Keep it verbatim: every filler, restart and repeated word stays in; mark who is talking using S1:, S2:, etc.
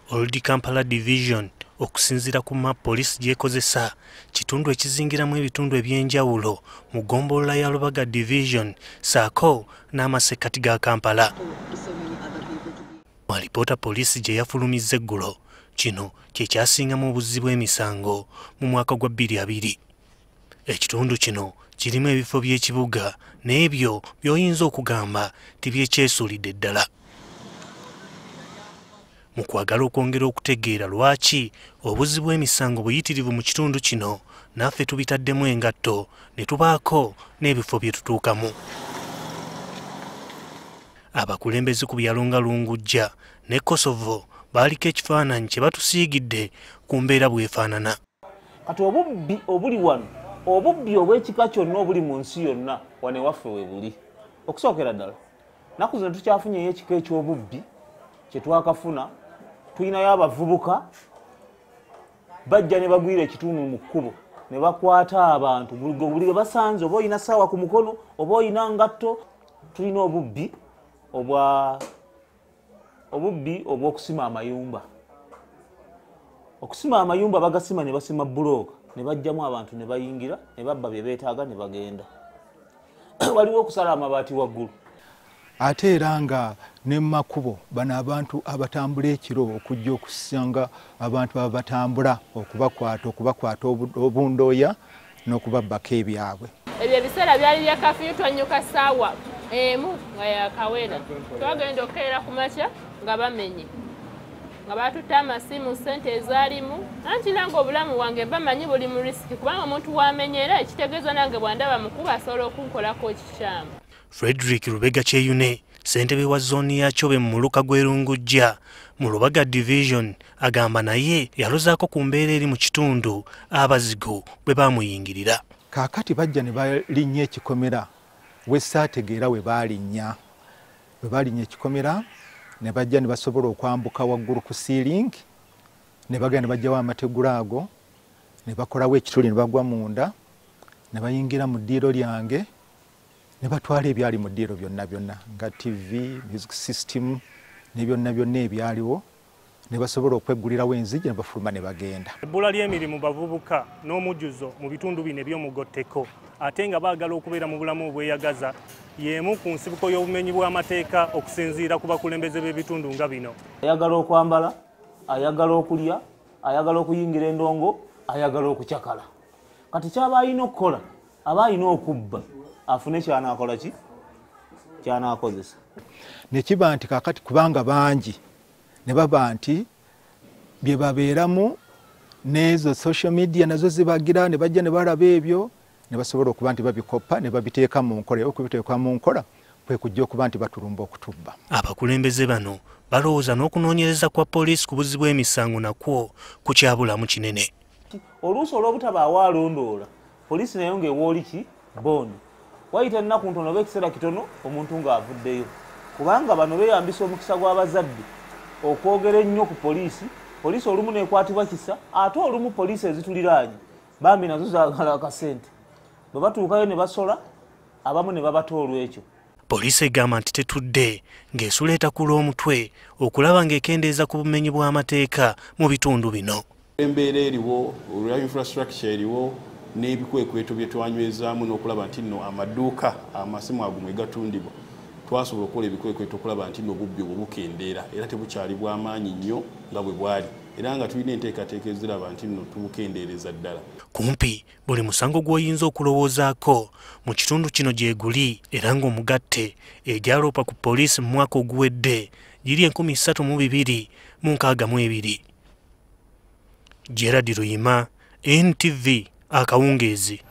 S1: Old Kampala Division okusinziira ku map poliisi gyekozesa kitundu ekizingiramu ebitundu ebyenjawulo mu ggombolola ya Lubaga Division saako n'amasekkati ga Kampala. Alipoota poliisi gye yafulumizza eggulo kino kye kyasingamu obuzzi bw'emisango mu mwaka gwa bbiri abiri. Ekitundu kino kirimu ebifo by'ekibuga n'ebyo by'oyinza okugamba tibyekyesuulidde ddala. Mu kwagala okwongera okutegeera lwaki obuzzi bw'emisango buyitirivu mu kitundu kino, naffe tubitaddemu engatto ne tubaako n'ebifo bye tutuukamu. Abakulembeze ku byalo nga Lungujja ne Kosovo baaliko ekifaananyi kye batusiigidde ku mbeera bw'efaanana.
S2: Kati obubbi obuli wano, obubbi obw'ekika kyonna obuli mu nsi yonna wane waffe we buli. Okusookera ddala, nnaku zino tukyafunyeyo ekika eky'obubbi kye twakafuna. Tuyinayo abavubuka bajja ne bagwira ekitundu mu kkubo ne bakwata abantu buli basanze, oba oyina ssaawa ku mukono oba oyina ngatto. Tulina obubbi obwa obubbi obw'okusima amayumba. Okusima amayumba bagasima ne basima bulooka ne bajjamu abantu ne bayingira ne babba bye beetaaga ne bagenda. Waliwo okusala amabaati waggulu.
S3: Ate era nga ne mu makubo bano abantu abatambula ekiro okujja okusanga abantu abatambula okubakwata okubakwata obundooya n'okubabbako ebyabwe.
S4: Ebyo ebiseera byali bya kafiyu, twanyuka ssaawa emu nga yakawera. Twagenda okukeera ku makya nga bamenye nga batutte amasimu, ssente ezaalimu. Anti nange obulamu wange bamanyi buli mu risiki kubanga omuntu wamenyera ekitegeeza nange bw'andaba mukuba asobola okunkolako ekikyamu.
S1: Frederick Lubega Kyeyune, ssentebe wa zooni ya Kyobe mu muluka gw'e Lungujja mu Lubaga Division, agamba naye yalozaako ku mbeera eri mu kitundu abazigo bwe baamuyingirira.
S3: Kaakati bajja ne balinnya ekikomera wessaategeera we baalinnya. Bwe baalinnya ekikomera ne bajja ne basobola okwambuka waggulu ku siiringi ne bagenda ne bajjawo amategula ago ne bakolawo ekituli ne bagwa munda ne bayingira mu ddiiro lyange ne batwala ebyali mu ddiiro byonna byonna nga T V, music system ne byonna byonna ebyaliwo ne basobola okweggulirawo enzigi ne bafuluma ne bagenda.
S5: Ebbula ly'emirimu bavubuka n'omujjuzo mu bitundu bino eby'omugotteko ate nga baagala okubeera mu bulamu obweyagaza y'emu ku nsibuko y'obumenyi bw'amateeka okusinziira ku bakulembeze b'ebitundu nga bino.
S2: Ayagala okwambala, ayagala okulya, ayagala okuyingira endongo, ayagala okukyakala. Kati kyaba alina okukola aba alina okubba afune ky'anaakola ki ky'anaakozesa.
S3: Ne kiba nti kaakati kubanga bangi ne baba nti bye babeeramu n'ezo social media nazo zibagira ne bajja ne balaba ebyo ne basobola okuba nti babikopa ne babiteeka mu nkola. Okubiteeka mu nkola kwe kujja okuba nti batulumba okutubba.
S1: Abakulembeze bano balowooza n'okunoonyereza kwa poliisi ku buzzi bw'emisango nakwo kukyabulamu kinene.
S2: Oluusi olw'obutabaawo alondoola, poliisi nayo ng'ewooli ki booni. Wayita ennaku ntono oba ekiseera kitono omuntu ng'avuddeyo. Kubanga bano beeyambisa omukisa gw'abazadde okwogera ennyo ku poliisi. Poliisi olumu neekwatibwa kisa, ate olumu poliisi ezituliraanye bambi nazo zaagala akasente. Bwe batuukayo ne basola, abamu ne babata olw'ekyo.
S1: Poliisi egamba nti tetudde ng'esula etakula omutwe okulaba ng'ekendeeza ku bumenyi bw'amateeka mu bitundu bino.
S6: Embeera eriwo, olwa infrastructure eriwo n'ebikwekweto bye twanywezaamu n'okulaba nti nno amaduuka amasimu ago mwe gatundibwa twasobola okukola ebikwekweto okulaba nti nno obubbi obwo bukendeera era tebukyali bw'amaanyi nnyo nga bwe bwali era nga tulina enteekateeka eziraba nti nno tubukendeereza ddala.
S1: Kumpi buli musango gw'oyinza okulowoozaako mu kitundu kino gye guli era ng'omugatte egyaloopa ku poliisi mu mwaka oguwedde giri enkumi ssatu mu bibiri mu nkaaga mu ebiri. Gerard Luyima, N T V, Akawungeezi.